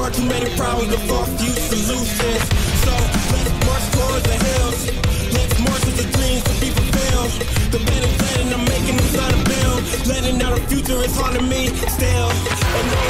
far too many problems, but far few solutions. So let's march towards the hills. Let's march with the dreams to be fulfilled. The better planning I'm making inside a bill. Letting out a future is hard to me still. And